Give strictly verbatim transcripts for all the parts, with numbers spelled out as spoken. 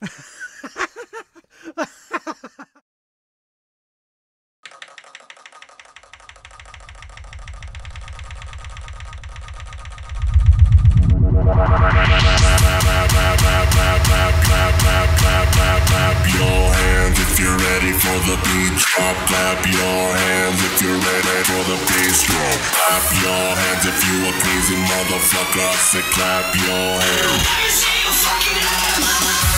For the beat drop, clap your hands if you're ready for the bass drop. Clap your hands if you a crazy motherfucker. I say clap your hands. Let me see your fucking hands.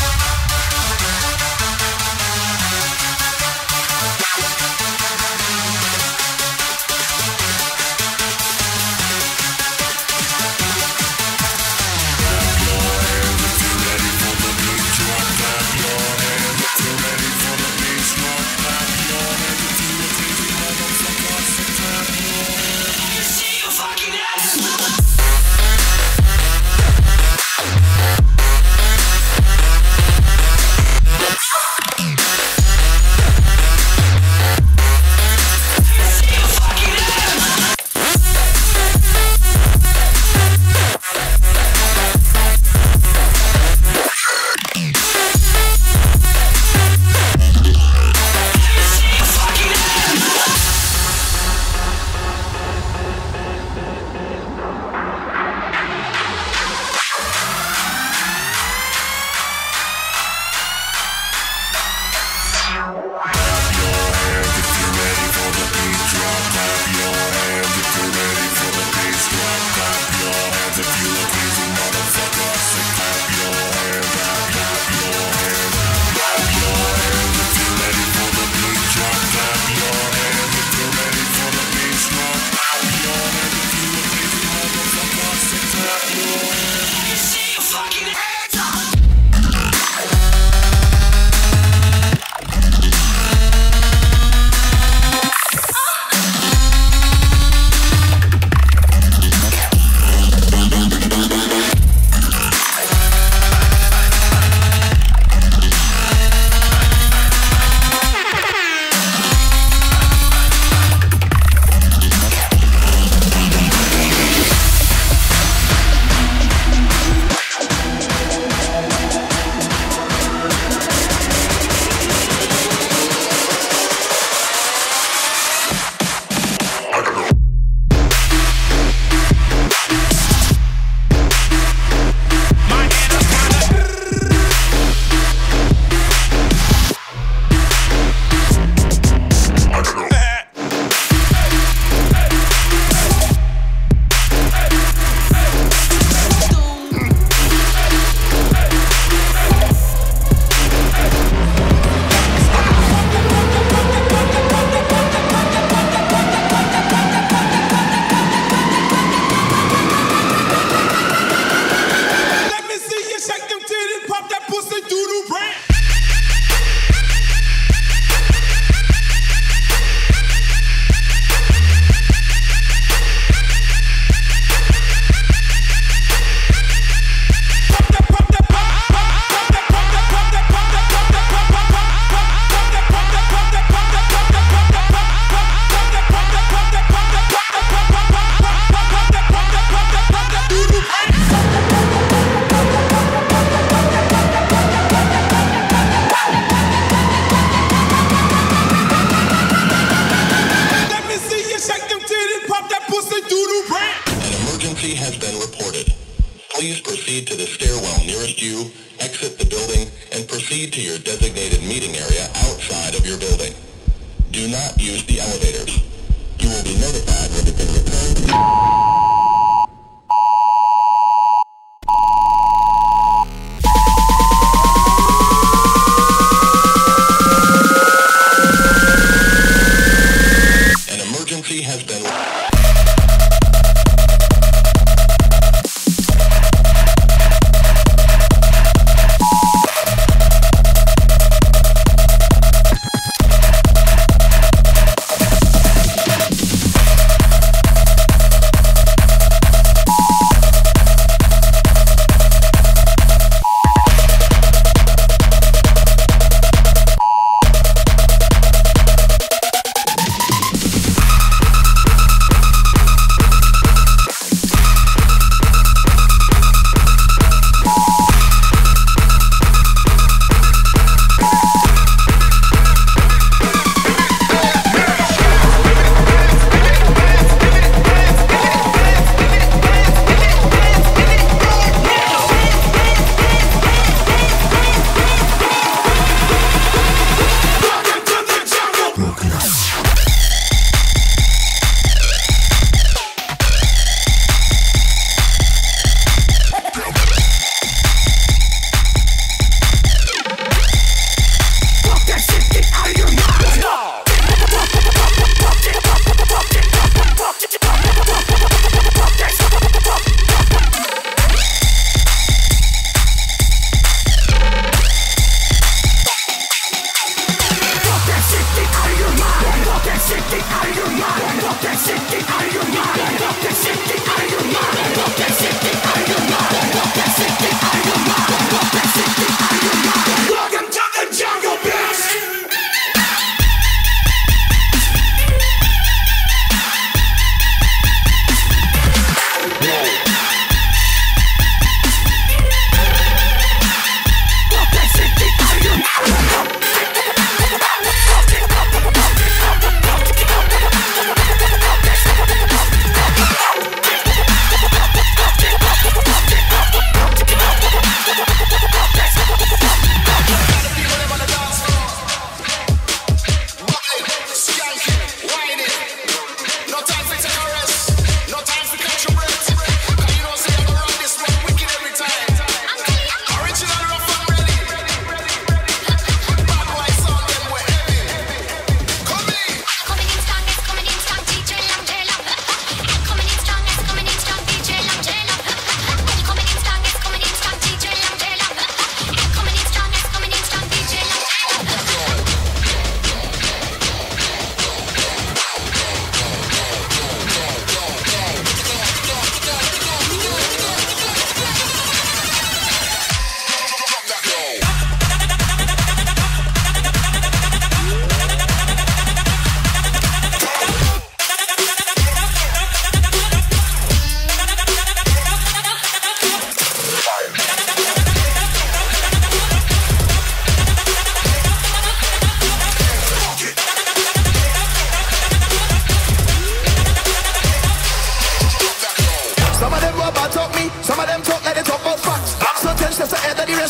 Please proceed to the stairwell nearest you, exit the building, and proceed to your designated meeting area outside of your building. Do not use the elevators. You will be notified when it's been returned. Has been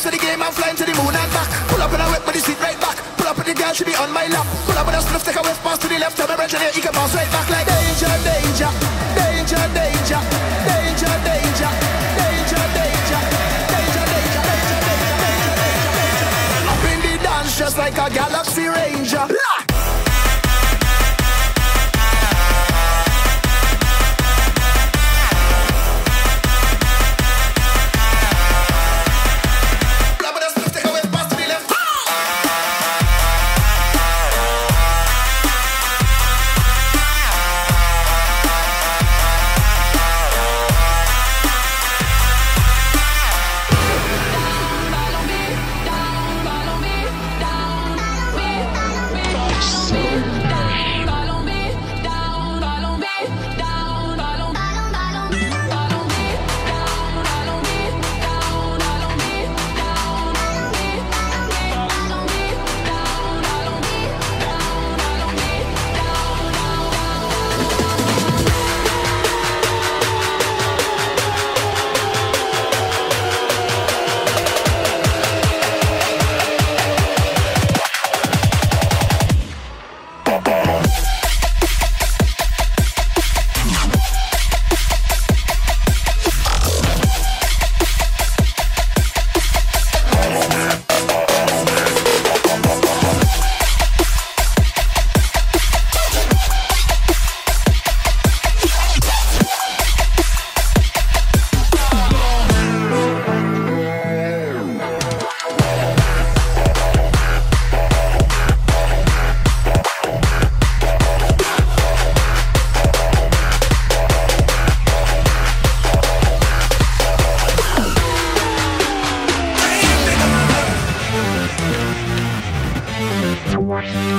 of the game, I'm flying to the moon and back. Pull up in a whip, but the seat right back. Pull up with the girl, she be on my lap. Pull up with a spliff, take a whiff, pass to the left. Tell me right here, he can bounce right back like danger, danger, danger, danger, danger, danger, danger, danger, danger, danger, danger, danger, danger. Up in the dance just like a Galaxy Ranger. What?